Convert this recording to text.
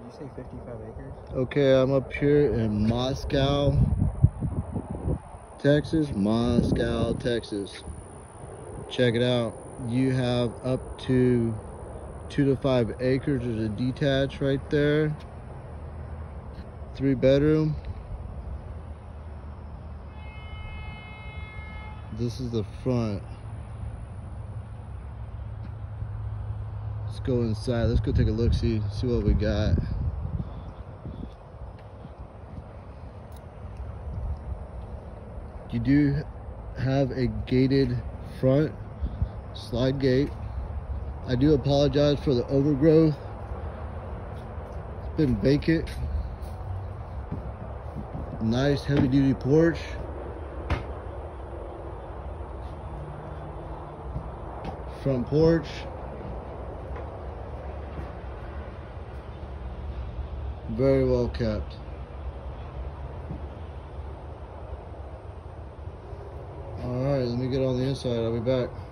you say 55 acres? Okay, I'm up here in Moscow, Texas. Moscow, Texas. Check it out. You have up to 2 to 5 acres. There's a detached right there. 3-bedroom. This is the front. Let's go inside. Let's go take a look, see what we got. You do have a gated front, slide gate. I do apologize for the overgrowth. It's been vacant. Nice heavy duty porch. Front porch. Very well kept. All right, let me get on the inside. I'll be back.